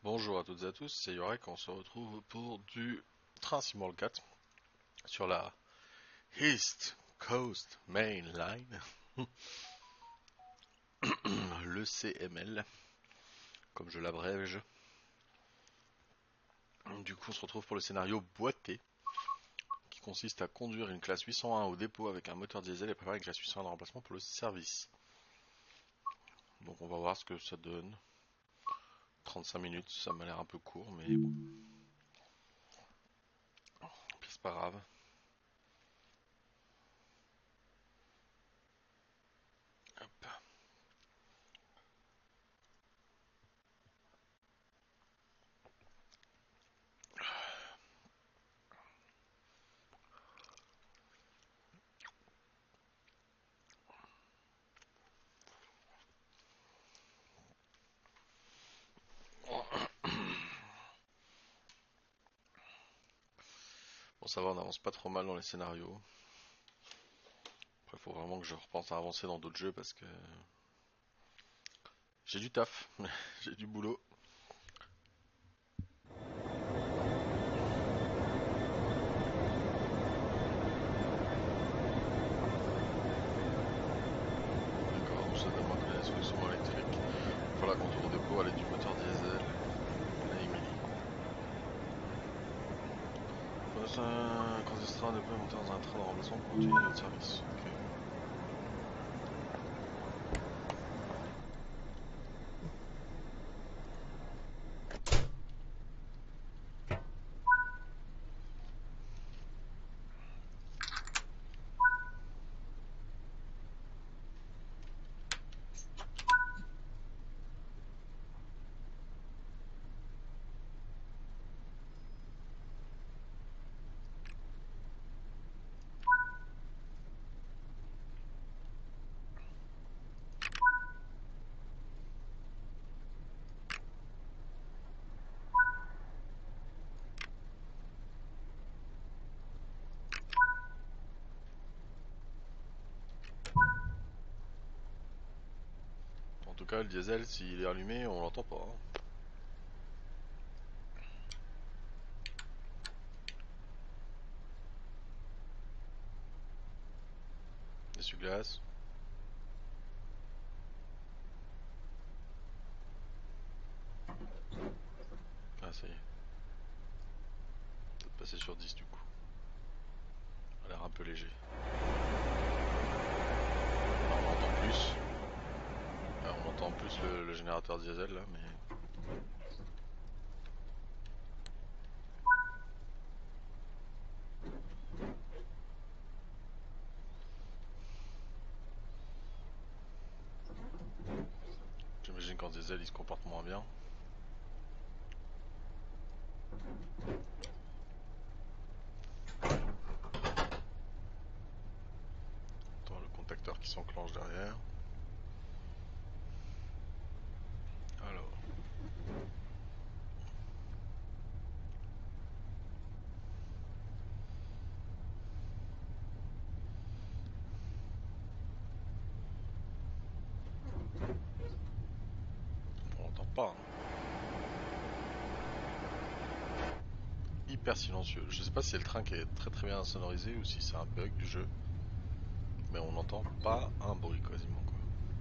Bonjour à toutes et à tous, c'est Yorek, on se retrouve pour du Train Simulator 4 sur la East Coast Main Line, le CML, comme je l'abrège. Du coup, on se retrouve pour le scénario boîté, qui consiste à conduire une classe 801 au dépôt avec un moteur diesel et préparer une classe 801 de remplacement pour le service. Donc on va voir ce que ça donne. 35 minutes, ça m'a l'air un peu court, mais bon, c'est pas grave. Hop. Bon, ça va, on avance pas trop mal dans les scénarios. Après, faut vraiment que je repense à avancer dans d'autres jeux parce que j'ai du taf, j'ai du boulot. D'accord, nous ça demande de la solution électrique. Voilà, contour au dépôt, aller du moteur diesel à Émilie. Quand ce sera, ne peut monter dans un train de remplacement pour continuer notre service. Ok. En tout cas, le diesel, s'il est allumé, on l'entend pas, hein. Essuie-glace. Ah, ça y est. Peut-être passer sur 10 du coup. A l'air un peu léger. Là, on entend plus. On entend plus le générateur diesel là, mais j'imagine qu'en diesel il se comporte moins bien. On entend le contacteur qui s'enclenche derrière. Alors, on l'entend pas, hein. Hyper silencieux. Je sais pas si c'est le train qui est très très bien sonorisé ou si c'est un bug du jeu, mais on n'entend pas un bruit quasiment quoi.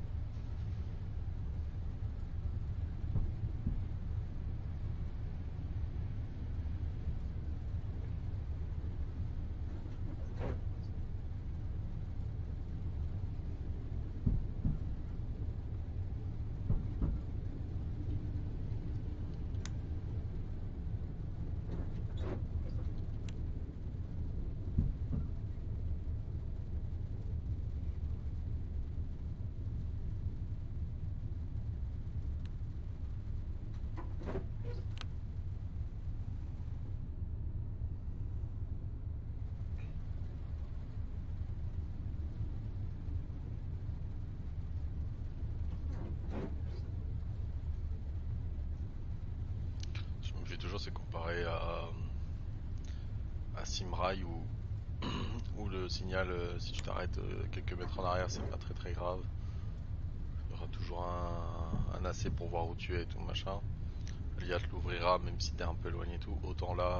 Je me fais toujours c'est comparé à Simrail où le signal si tu t'arrêtes quelques mètres en arrière c'est pas très très grave. Il y aura toujours un AC pour voir où tu es et tout machin. l'IA te l'ouvrira même si t'es un peu éloigné et tout. Autant là,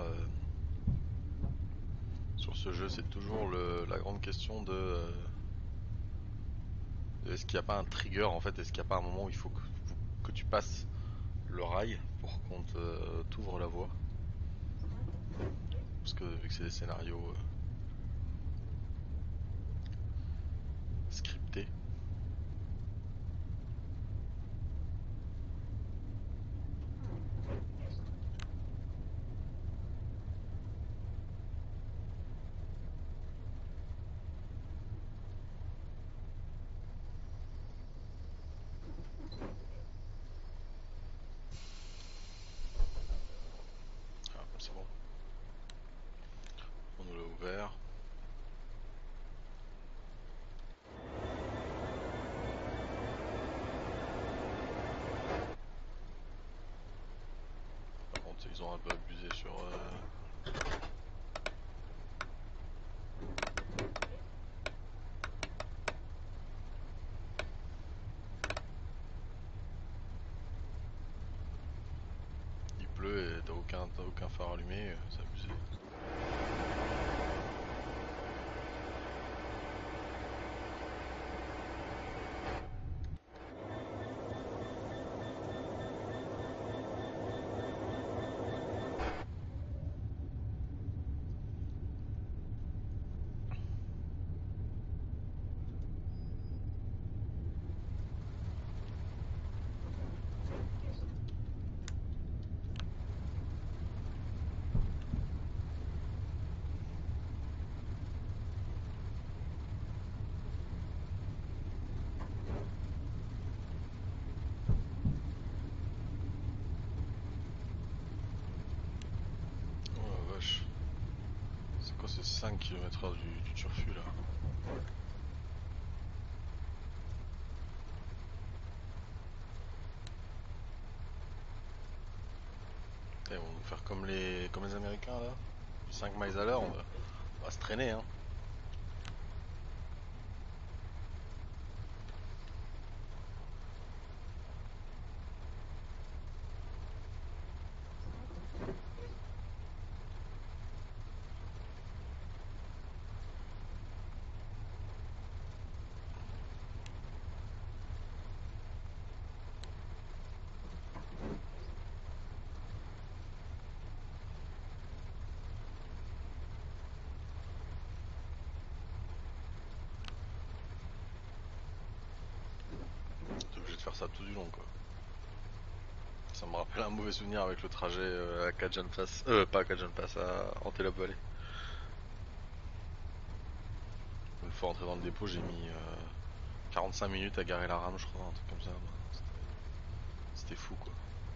sur ce jeu, c'est toujours la grande question de est-ce qu'il n'y a pas un trigger en fait, est-ce qu'il n'y a pas un moment où il faut que tu passes le rail pour qu'on t'ouvre la voie. Parce que vu que c'est des scénarios scriptés. Ah, c'est bon. On nous l'a ouvert. Par contre, ils ont un peu abusé sur... Il pleut et t'as aucun phare allumé, c'est abusé. Oh la vache. C'est quoi ces 5 km/h du turfu là? Putain, ils vont nous faire comme les Américains là. Du 5 miles à l'heure, on va se traîner hein. T'es obligé de faire ça tout du long quoi. Ça me rappelle un mauvais souvenir avec le trajet à Kajan Pass. Pas à Kajan Pass, à Antelope Valley. Une fois entré dans le dépôt, j'ai mis 45 minutes à garer la rame, je crois, un truc comme ça. Bah, c'était fou quoi.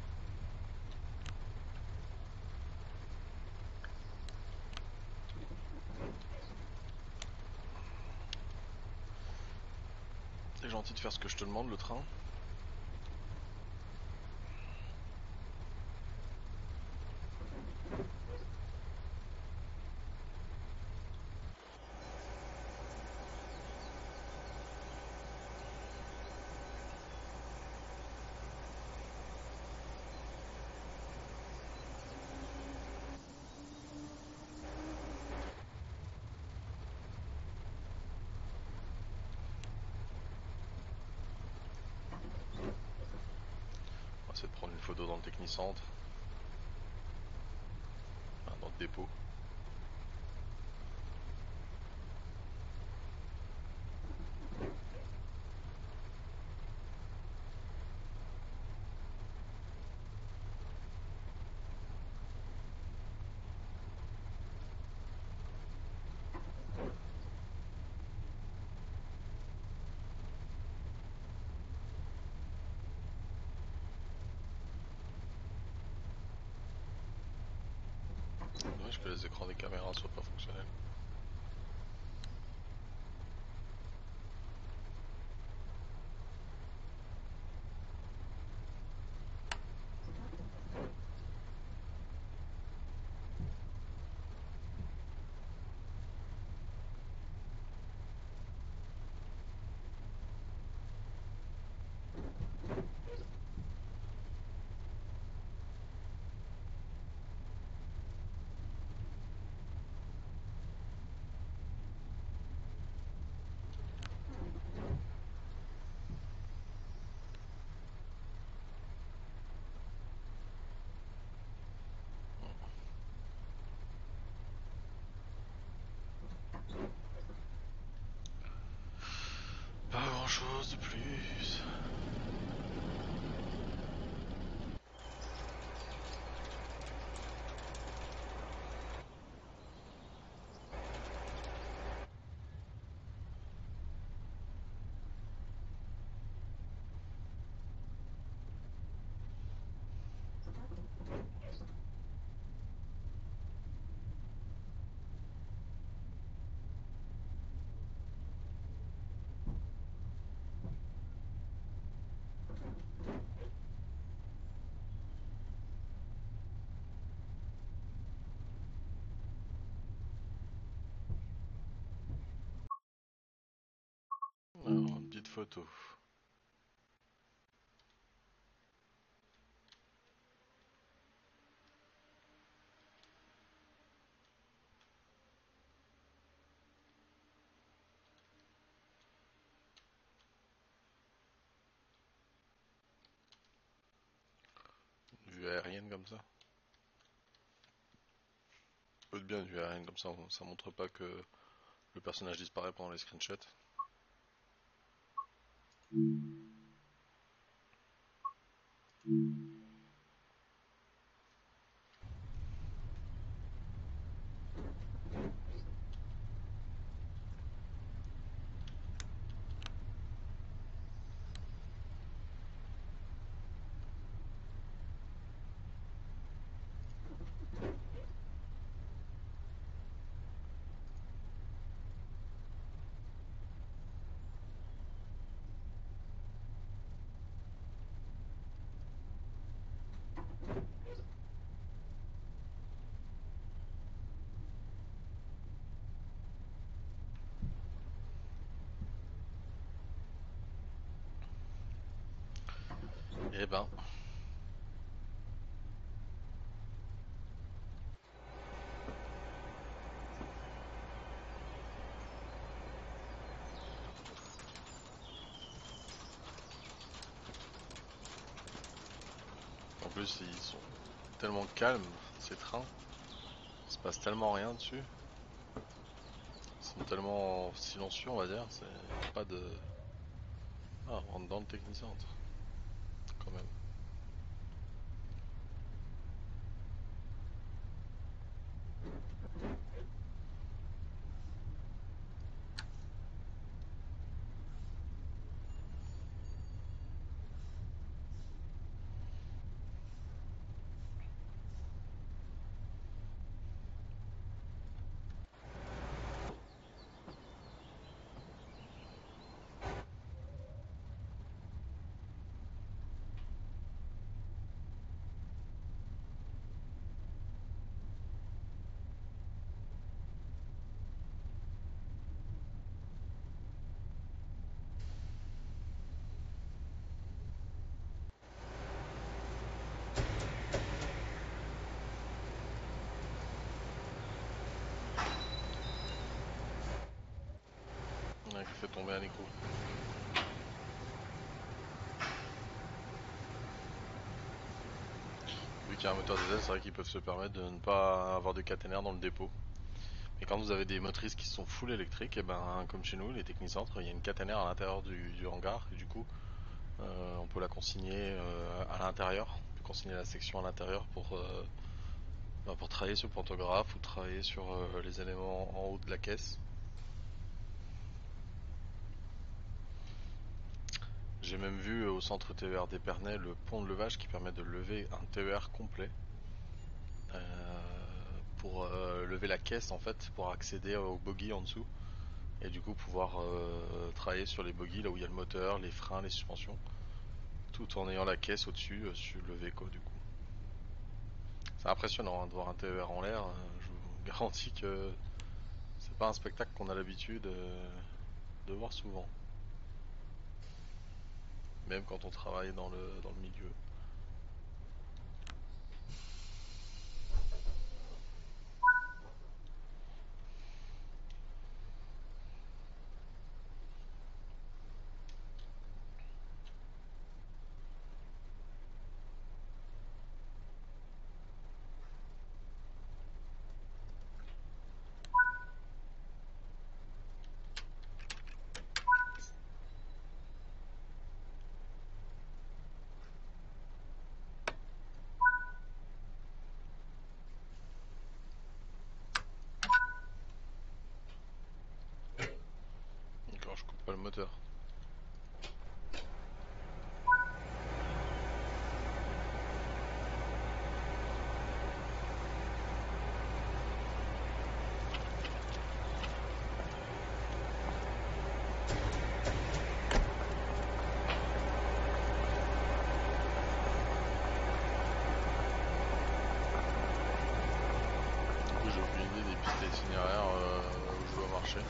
C'est gentil de faire ce que je te demande, le train. On va essayer de prendre une photo dans le technicentre, enfin, dans le dépôt. Dommage que les écrans des caméras soient pas fonctionnels. Alors, une petite photo. Une vue aérienne comme ça. Peut être bien une vue aérienne comme ça montre pas que le personnage disparaît pendant les screenshots. Eh ben, en plus ils sont tellement calmes ces trains, il se passe tellement rien dessus. Ils sont tellement silencieux on va dire, c'est pas de... Ah, on rentre dans le Technicentre, quand même. Ouais, qui fait tomber un écrou. Vu qu'il y a un moteur diesel, c'est vrai qu'ils peuvent se permettre de ne pas avoir de caténaire dans le dépôt. Et quand vous avez des motrices qui sont full électriques, et ben comme chez nous, les technicentres, il y a une caténaire à l'intérieur du hangar, et du coup, on peut la consigner à l'intérieur. On peut consigner la section à l'intérieur pour travailler sur le pantographe ou travailler sur les éléments en haut de la caisse. J'ai même vu au centre TER d'Épernay le pont de levage qui permet de lever un TER complet pour lever la caisse en fait, pour accéder au bogie en dessous et du coup pouvoir travailler sur les bogies là où il y a le moteur, les freins, les suspensions, tout en ayant la caisse au-dessus levée quoi du coup. C'est impressionnant hein, de voir un TER en l'air, je vous garantis que c'est pas un spectacle qu'on a l'habitude de voir souvent, même quand on travaille dans le milieu. pas le moteur. Du coup, j'ai aucune idée des pistes itinéraires où je dois marcher.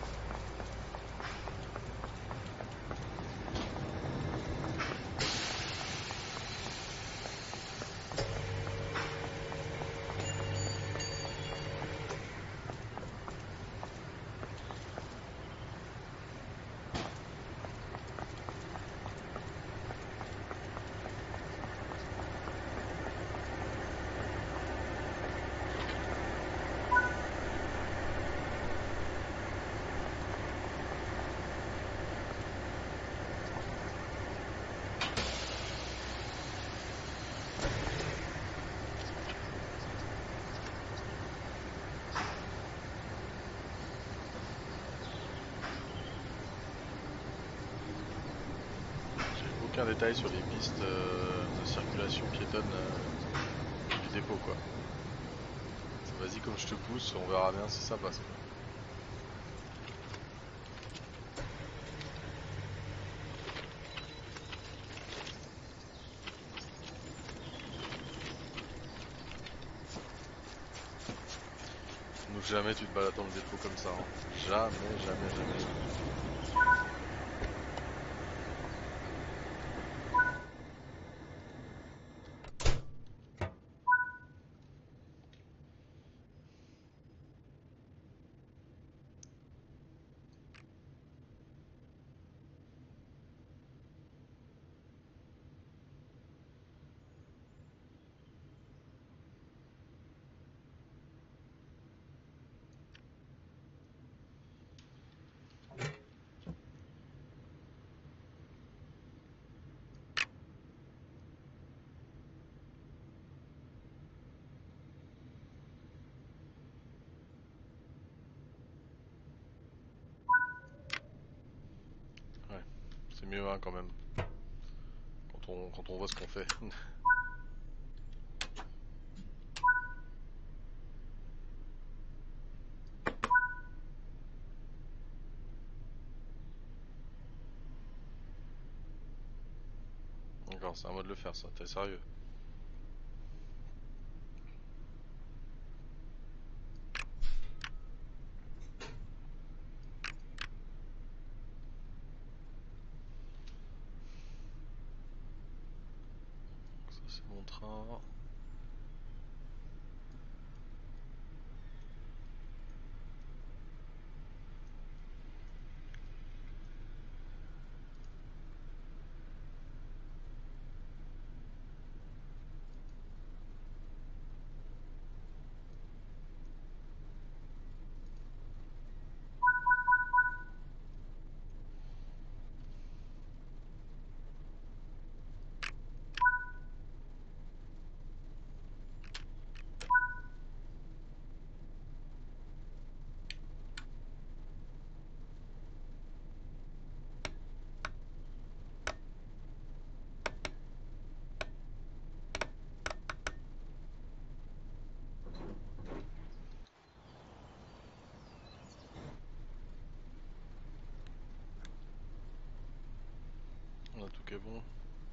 J'ai aucun détail sur les pistes de circulation piétonne du dépôt, quoi. Vas-y, comme je te pousse, on verra bien si ça passe, quoi. Donc jamais tu te balades dans le dépôt comme ça, hein. Jamais, jamais, jamais, jamais. Ouais, c'est mieux, hein, quand même. Quand on voit ce qu'on fait. D'accord, c'est un mode de le faire, ça. T'es sérieux? Ça, c'est mon train. On a tout qui est bon.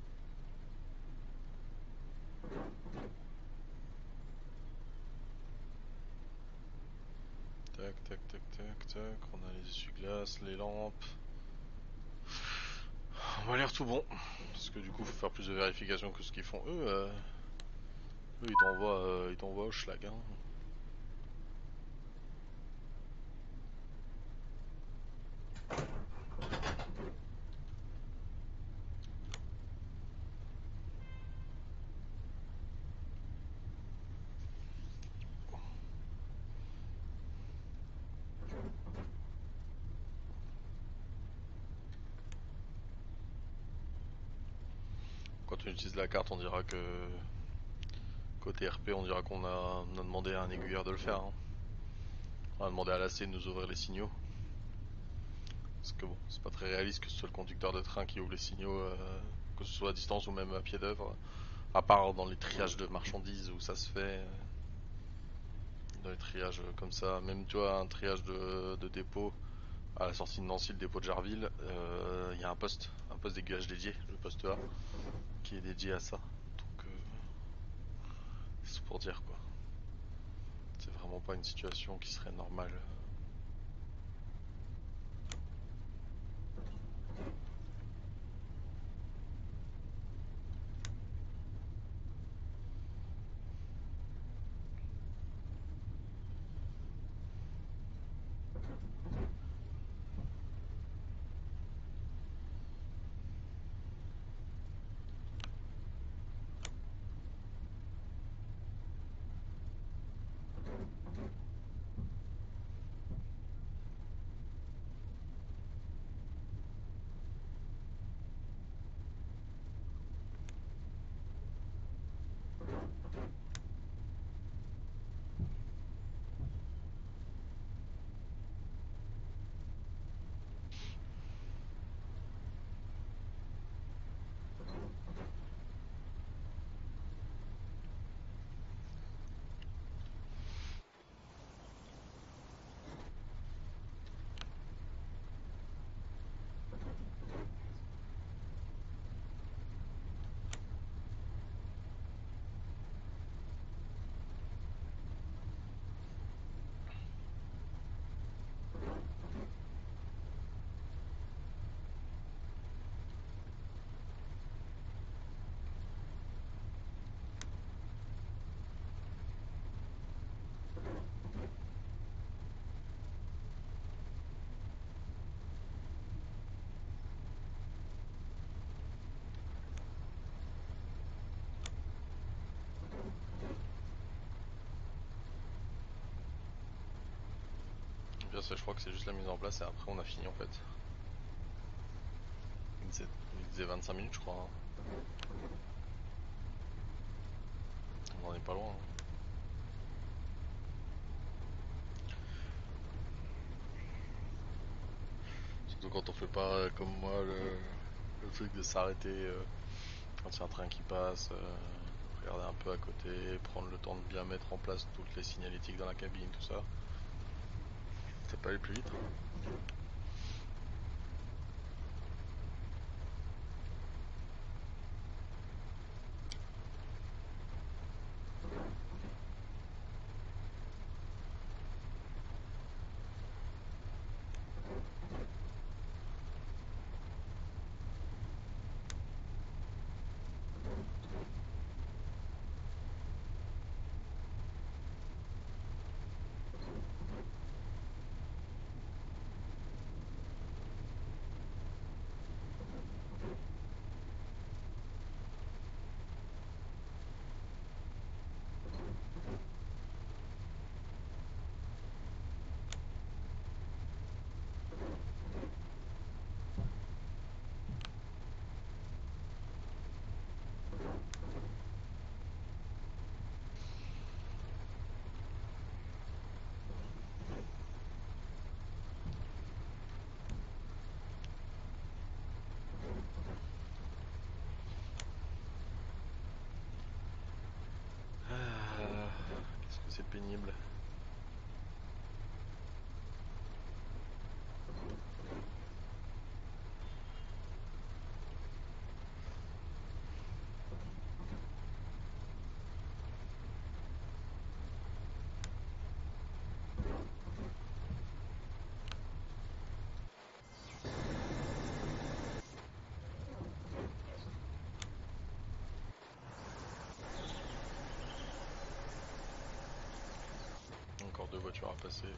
Tac, tac, tac, tac, tac. On a les essuie-glaces, les lampes. On va l'air tout bon. Parce que du coup, faut faire plus de vérifications que ce qu'ils font eux. Eux, ils t'envoient au schlag, hein. Quand on utilise la carte, on dira que côté RP, on dira qu'on a demandé à un aiguilleur de le faire, hein. On a demandé à l'AC de nous ouvrir les signaux. Parce que bon, c'est pas très réaliste que ce soit le conducteur de train qui ouvre les signaux, que ce soit à distance ou même à pied d'œuvre. À part dans les triages de marchandises où ça se fait, dans les triages comme ça, même tu vois, un triage de dépôt à la sortie de Nancy, le dépôt de Jarville, il y a un poste d'aiguillage dédié, le poste A, qui est dédié à ça. Donc, c'est pour dire quoi. C'est vraiment pas une situation qui serait normale. Bien ça, je crois que c'est juste la mise en place et après on a fini en fait. Il disait 25 minutes je crois, hein. On en est pas loin, hein. Surtout quand on fait pas comme moi le truc de s'arrêter quand il y a un train qui passe, regarder un peu à côté, prendre le temps de bien mettre en place toutes les signalétiques dans la cabine, tout ça. Ça peut aller plus vite, hein. Qu'est-ce que c'est pénible. Encore deux voitures à passer.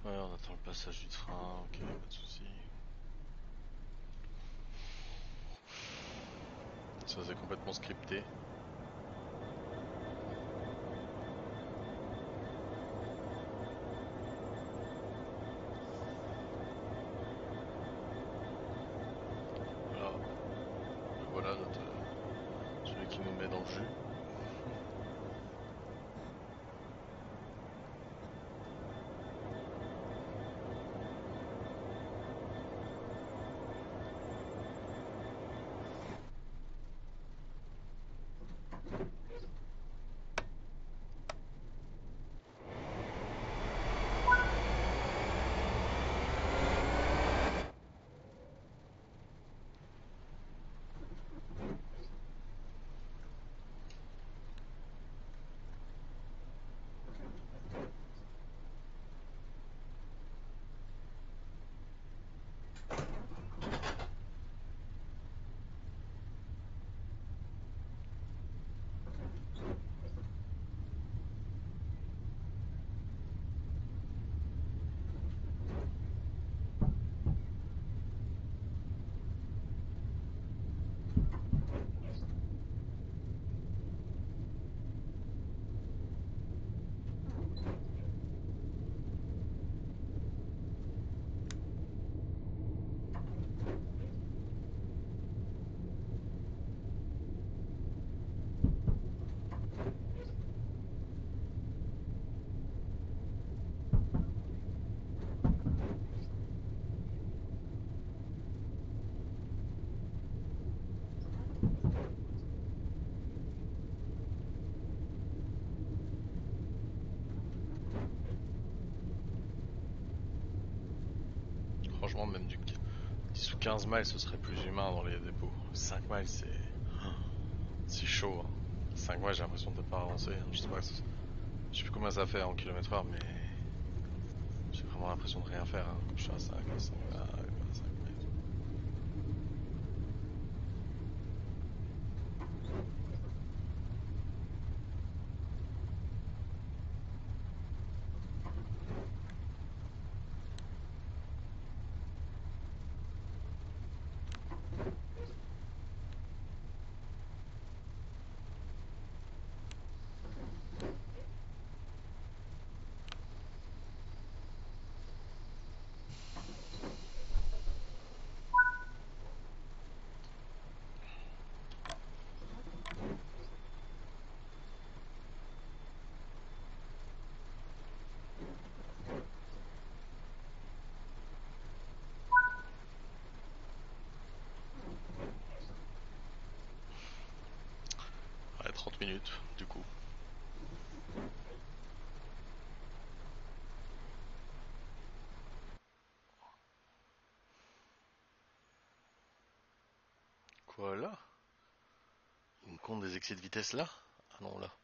Ouais, on attend le passage du train, ok, pas de soucis. Ça c'est complètement scripté. Voilà, voilà notre, celui qui nous met dans le jus. Franchement, même du 10 ou 15 miles, ce serait plus humain dans les dépôts. 5 miles, c'est chaud. Hein. 5 miles, j'ai l'impression de pas avancer. Hein. Je sais pas, je sais plus combien ça fait en kilomètre heure, mais j'ai vraiment l'impression de rien faire. Hein. Je suis à 5 miles. Ouais, 30 minutes, du coup. Quoi là? Il me compte des excès de vitesse là? Ah non, là.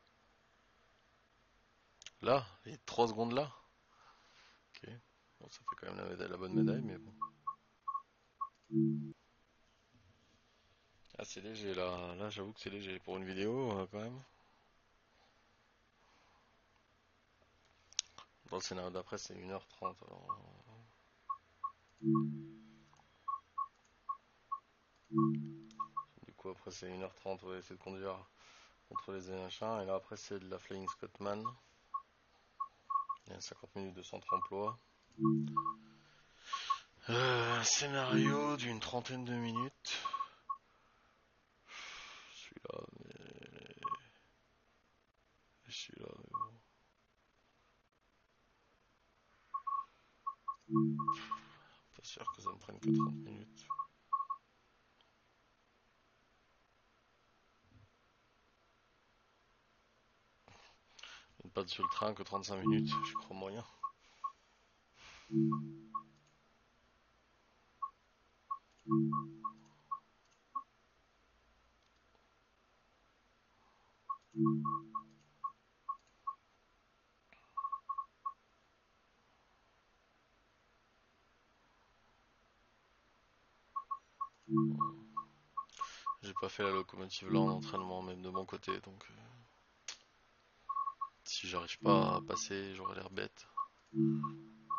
Là? Les 3 secondes là? Ok. Bon, ça fait quand même la bonne médaille, mais bon. Ah, c'est léger là. Là, j'avoue que c'est léger pour une vidéo quand même. Dans le scénario d'après, c'est 1h30. Alors... Du coup, après, c'est 1h30. On va essayer de conduire contre les machins. Et là, après, c'est de la Flying Scotsman. Il y a 50 minutes de centre emploi. Un scénario d'une trentaine de minutes. Celui-là, celui-là, pas sûr que ça me prenne que 30 minutes. Une patte sur le train que 35 minutes, je crois moyen. J'ai pas fait la locomotive là en entraînement, même de mon côté, donc si j'arrive pas à passer, j'aurais l'air bête.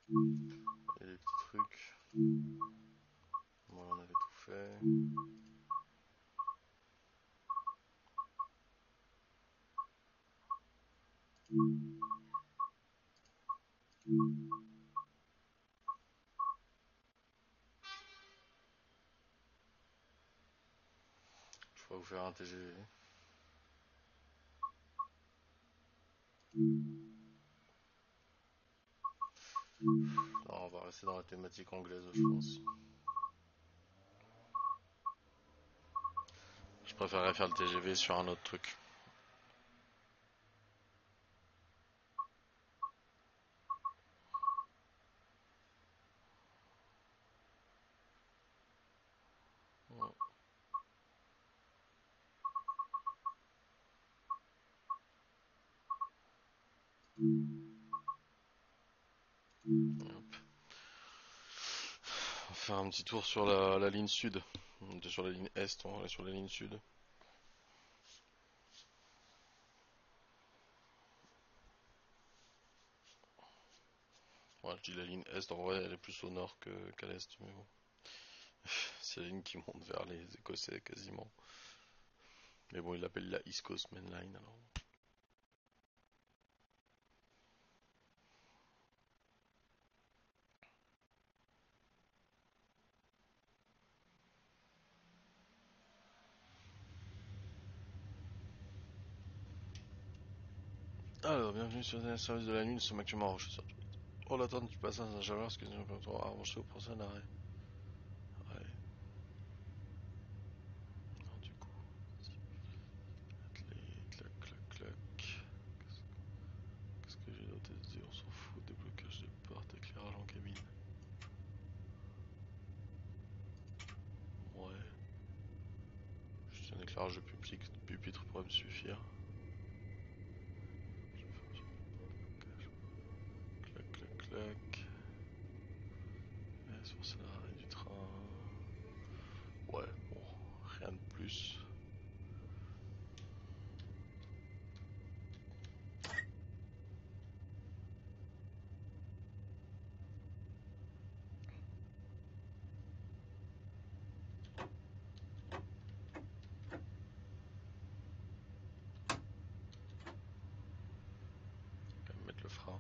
Et les petits trucs. Moi, on avait tout fait. Je vais vous faire un TGV. Non, on va rester dans la thématique anglaise, je pense. Je préférerais faire le TGV sur un autre truc. Hop. On va faire un petit tour sur la ligne sud. On était sur la ligne est, on va aller sur la ligne sud. Ouais, je dis la ligne est, en vrai elle est plus au nord qu'à l'est, mais bon. C'est la ligne qui monte vers les Écossais quasiment. Mais bon, ils l'appellent la East Coast Main Line alors. Alors, bienvenue sur le service de la nuit, nous sommes actuellement à Rochester. Pour l'attente du passage à Saint-Javert, ce que nous avons avancé au prochain arrêt. Ouais, alors du coup, les clac clac clac. Qu'est-ce que j'ai noté de dire? On s'en fout, déblocage des portes, éclairage en cabine. Ouais, juste un éclairage de pupitre pourrait me suffire. Clac clac clac. Sur ça, l'arrêt du train. Ouais, bon, rien de plus. Quand même mettre le frein.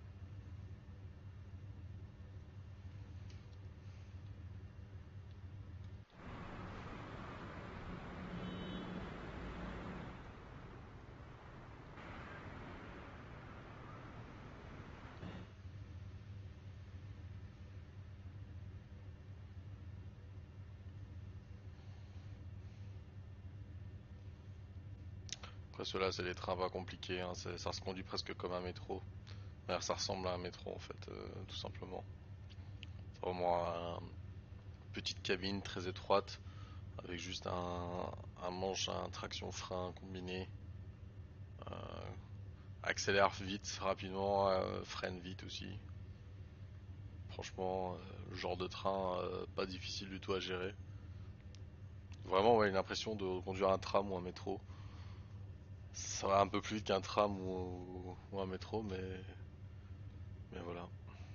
Après ceux-là, c'est des trains pas compliqués, hein, ça se conduit presque comme un métro. D'ailleurs, ça ressemble à un métro en fait, tout simplement. C'est vraiment une petite cabine très étroite avec juste un manche à traction frein combiné. Euh, Accélère vite, rapidement, freine vite aussi. Franchement, le genre de train pas difficile du tout à gérer. Vraiment, ouais, une impression de conduire un tram ou un métro. Ça va un peu plus vite qu'un tram ou un métro, mais voilà.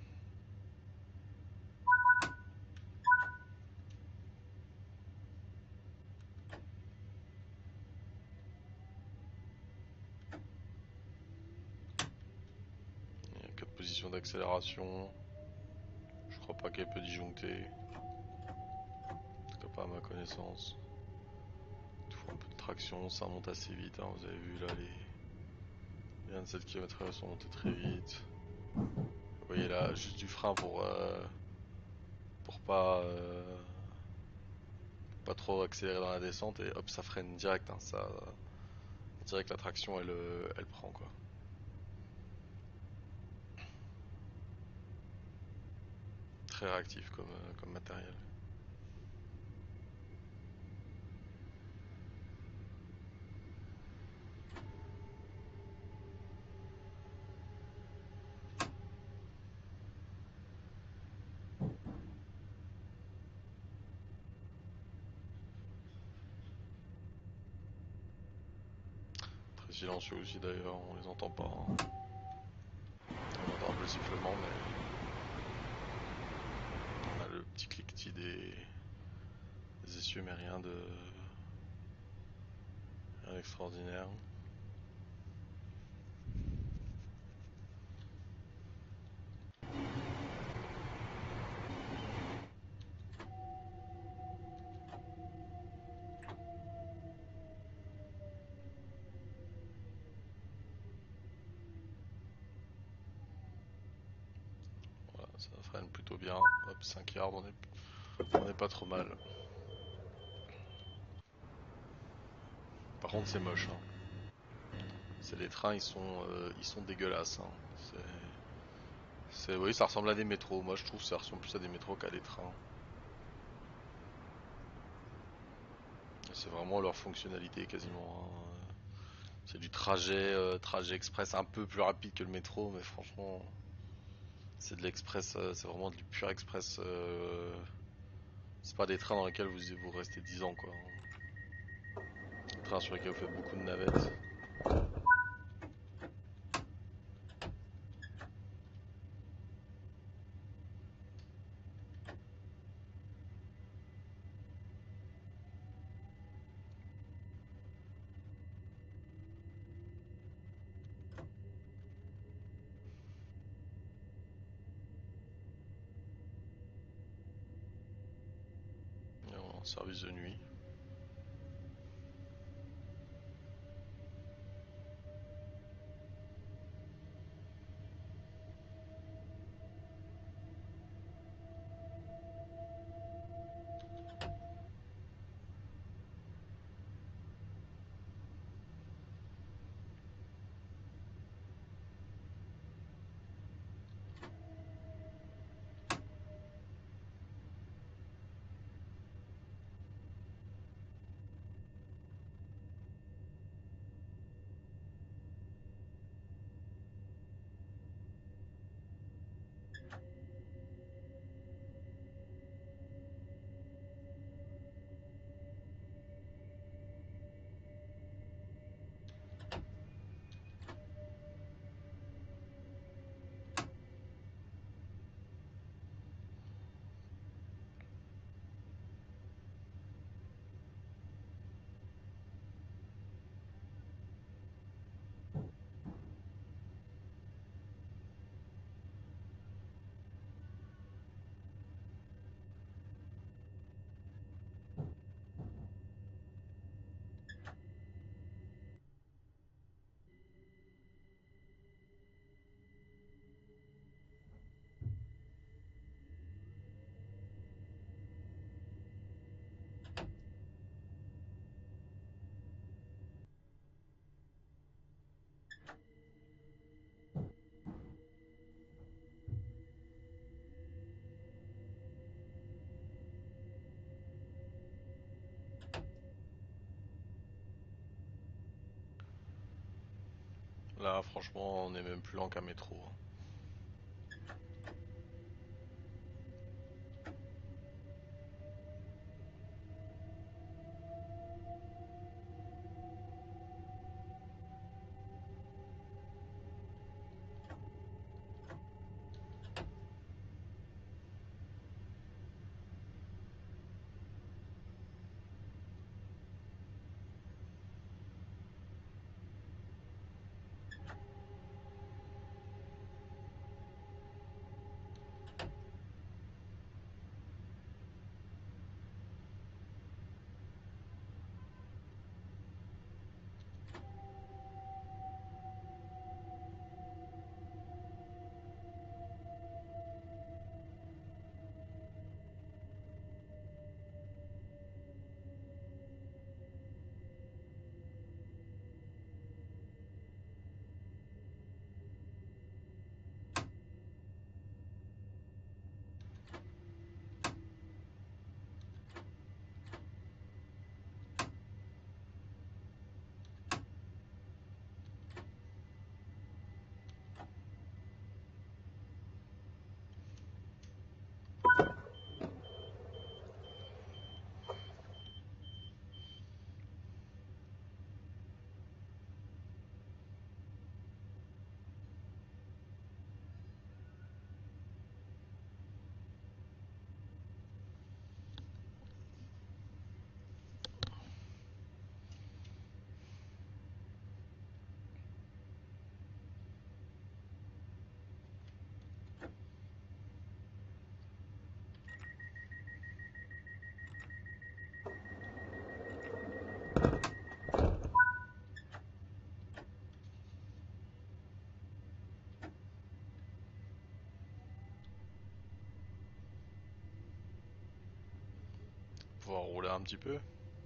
Il y a 4 positions d'accélération. Je crois pas qu'elle peut disjoncter. En tout cas pas à ma connaissance. Il faut un peu de traction, ça monte assez vite, hein. Vous avez vu là les 27 km/h sont montés très vite. Vous voyez là, juste du frein pour pas trop accélérer dans la descente et hop ça freine direct, hein. Ça, direct la traction elle prend quoi. Très réactif comme matériel. Très silencieux aussi d'ailleurs, on les entend pas, hein. On entend un peu le sifflement mais Petit cliquetis des essieux, mais rien rien d'extraordinaire. Voilà, ça freine plutôt bien. Hop, 5 yards, on est pas trop mal. Par contre, c'est moche, hein. Les trains, ils sont dégueulasses, hein. Oui, ça ressemble à des métros. Moi, je trouve que ça ressemble plus à des métros qu'à des trains. C'est vraiment leur fonctionnalité quasiment, hein. C'est du trajet express un peu plus rapide que le métro, mais franchement, c'est de l'express, c'est vraiment du pur express. C'est pas des trains dans lesquels vous restez 10 ans, quoi. Des trains sur lesquels vous faites beaucoup de navettes. Et en service de nuit. Là, franchement, on est même plus lent qu'un métro, hein. pouvoir rouler un petit peu.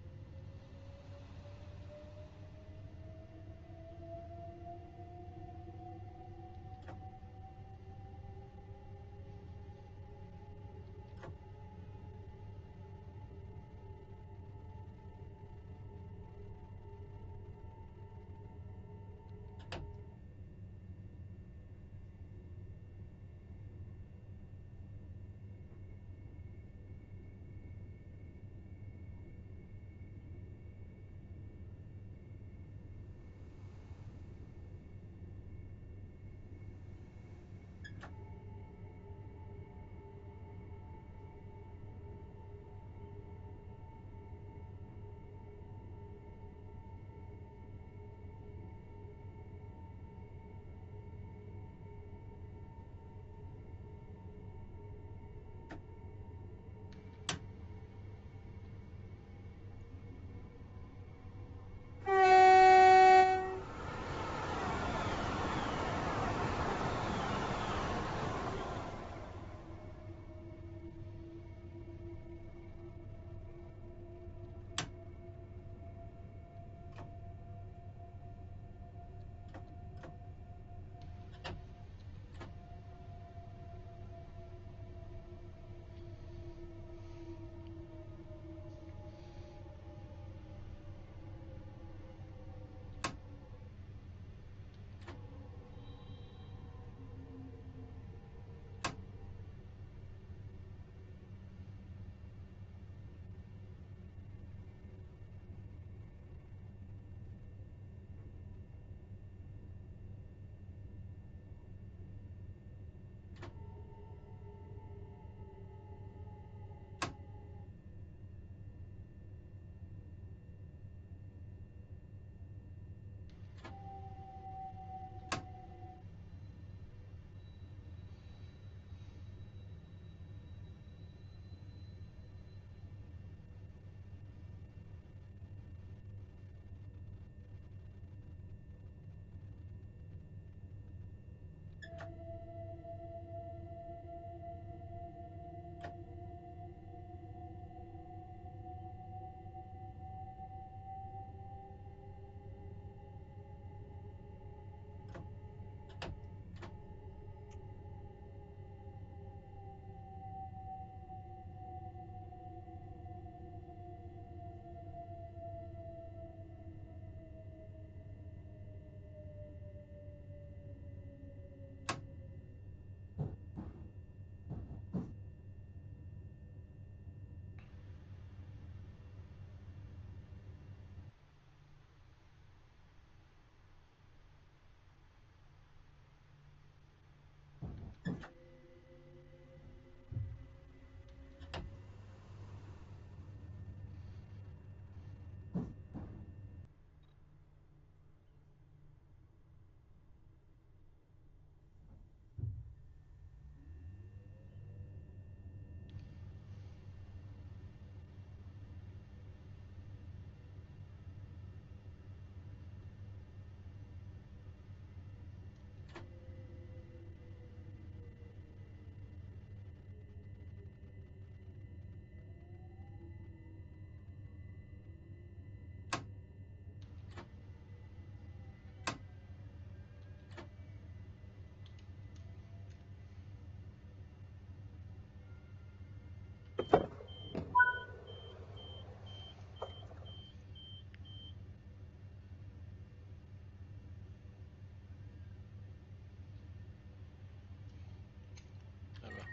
Ah bah.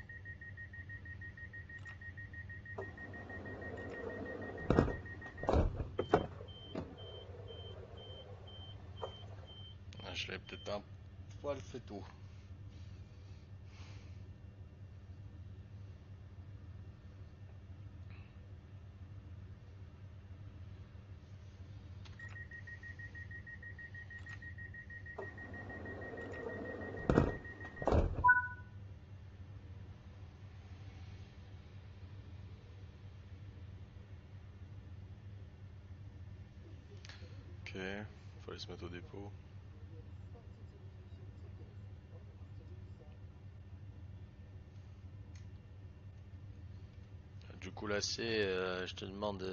Ah, je l'ai peut-être un poil fait tôt. Ok, faut aller se mettre au dépôt. Du Coulacé, je te demande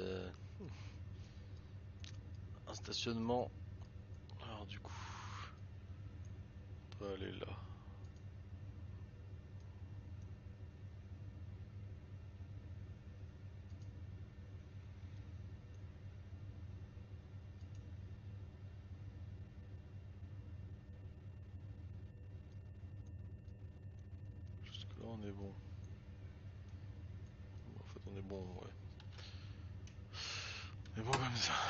un stationnement. Alors du coup, on peut aller là. Jusque là on est bon. En fait on est bon, ouais. On est bon comme ça.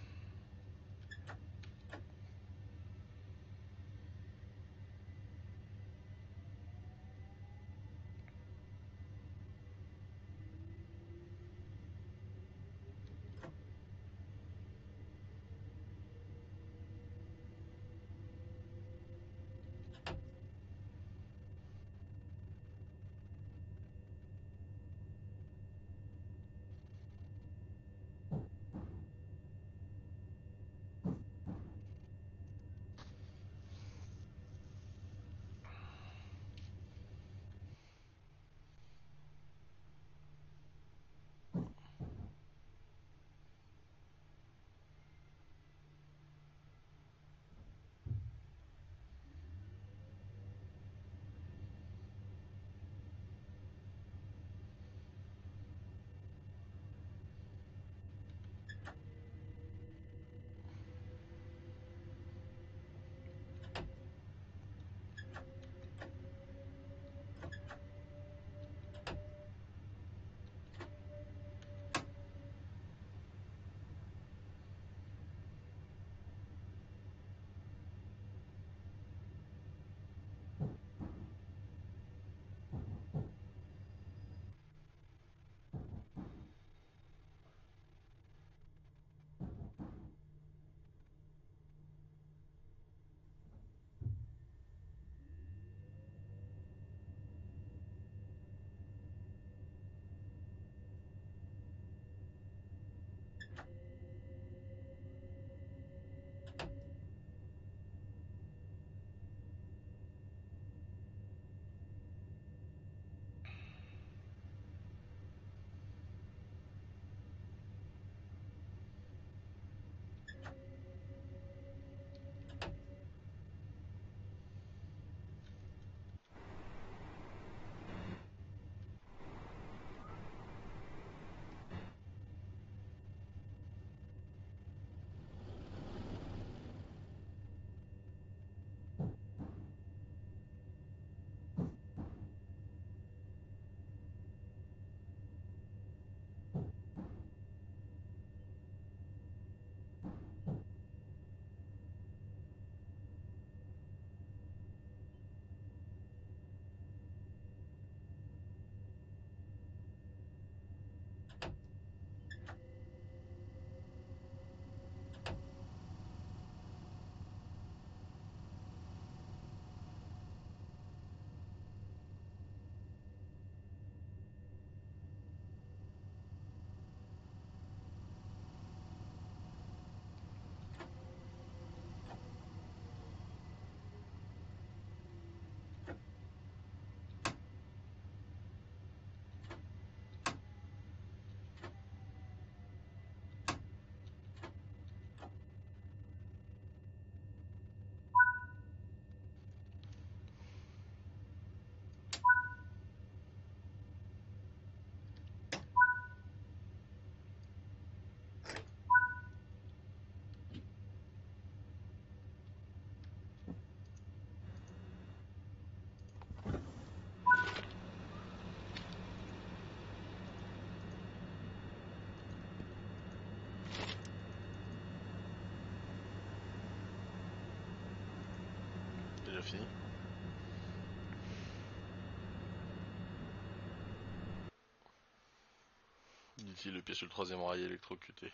Déjà fini. Dit-il, le pied sur le troisième rail électrocuté.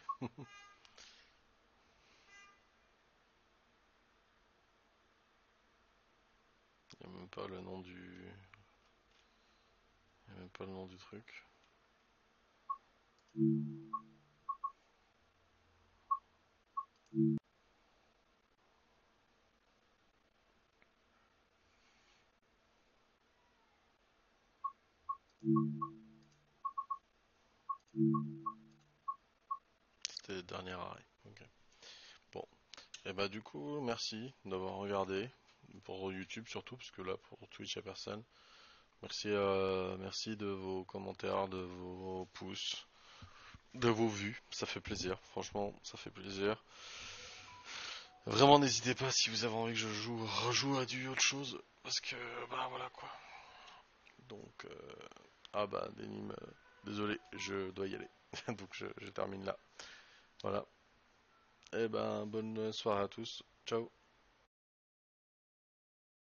Il n'y a même pas le nom du. Il n'y a même pas le nom du truc. C'était le dernier arrêt. Ok. Bon. Et bah du coup, merci d'avoir regardé. Pour YouTube surtout, parce que là pour Twitch y a personne. Merci, merci de vos commentaires, de vos pouces, de vos vues. Ça fait plaisir. Franchement, ça fait plaisir. Vraiment, n'hésitez pas si vous avez envie que je rejoue à du autre chose. Parce que, bah voilà quoi. Donc, ah bah, Denim, désolé, je dois y aller. Donc, je termine là. Voilà. Et ben, bonne soirée à tous. Ciao.